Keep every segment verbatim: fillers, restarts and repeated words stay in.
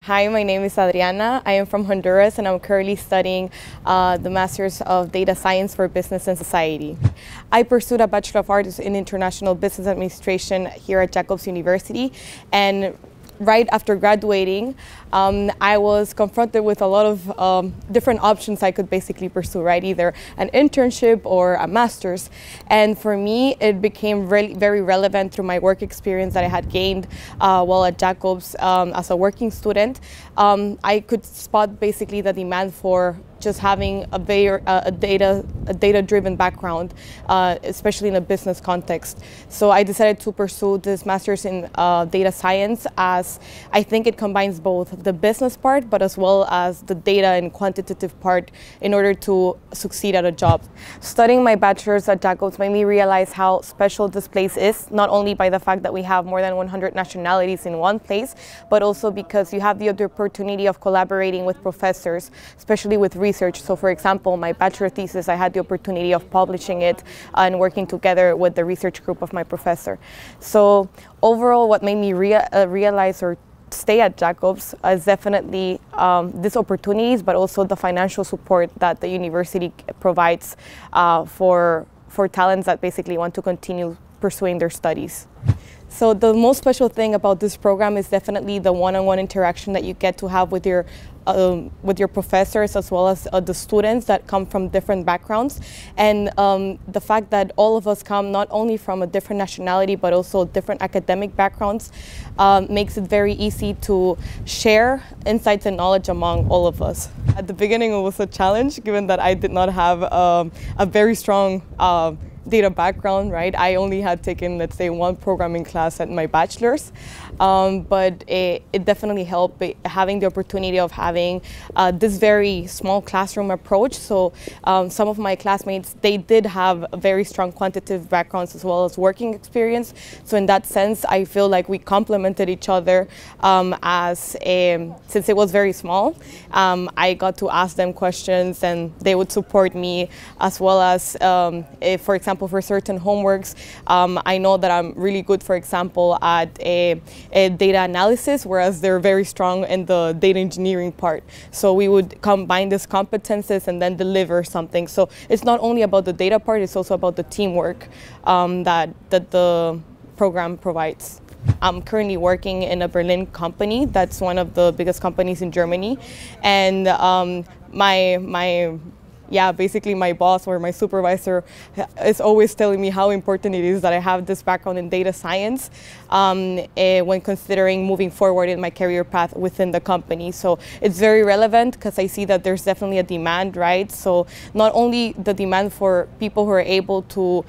Hi, my name is Adriana. I am from Honduras and I'm currently studying uh, the Masters of Data Science for Business and Society. I pursued a Bachelor of Arts in International Business Administration here at Jacobs University, and right after graduating, um, I was confronted with a lot of um, different options I could basically pursue, right? Either an internship or a master's. And for me, it became really very relevant through my work experience that I had gained uh, while at Jacobs um, as a working student. Um, I could spot basically the demand for just having a, very, uh, a data a data-driven background, uh, especially in a business context. So I decided to pursue this master's in uh, data science, as I think it combines both the business part but as well as the data and quantitative part in order to succeed at a job. Studying my bachelor's at Jacobs made me realize how special this place is, not only by the fact that we have more than one hundred nationalities in one place, but also because you have the opportunity of collaborating with professors, especially with research. So for example, my bachelor thesis, I had the opportunity of publishing it and working together with the research group of my professor. So overall, what made me rea uh, realize or stay at Jacobs is definitely um, these opportunities, but also the financial support that the university provides uh, for, for talents that basically want to continue pursuing their studies. So the most special thing about this program is definitely the one-on-one interaction that you get to have with your um, with your professors, as well as uh, the students that come from different backgrounds, and um, the fact that all of us come not only from a different nationality but also different academic backgrounds um, makes it very easy to share insights and knowledge among all of us. At the beginning, it was a challenge, given that I did not have um, a very strong uh, data background, right? I only had taken, let's say, one programming class at my bachelor's, um, but it, it definitely helped it, having the opportunity of having uh, this very small classroom approach. So um, some of my classmates, they did have a very strong quantitative backgrounds as well as working experience. So in that sense, I feel like we complemented each other um, as a, since it was very small, um, I got to ask them questions and they would support me, as well as, um, if, for example, for certain homeworks, um, I know that I'm really good, for example, at a, a data analysis, whereas they're very strong in the data engineering part. So we would combine these competences and then deliver something. So it's not only about the data part, it's also about the teamwork um, that, that the program provides. I'm currently working in a Berlin company that's one of the biggest companies in Germany, and um, my my yeah, basically my boss or my supervisor is always telling me how important it is that I have this background in data science um, eh, when considering moving forward in my career path within the company. So it's very relevant because I see that there's definitely a demand, right? So not only the demand for people who are able to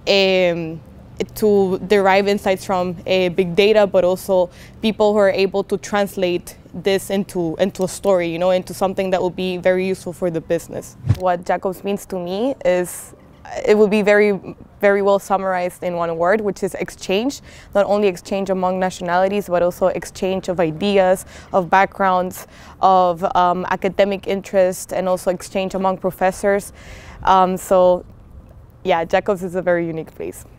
um, to derive insights from uh, big data, but also people who are able to translate this into into a story, you know, into something that will be very useful for the business. What Jacobs means to me is, it will be very, very well summarized in one word, which is exchange. Not only exchange among nationalities, but also exchange of ideas, of backgrounds, of um, academic interest, and also exchange among professors. Um, so, yeah, Jacobs is a very unique place.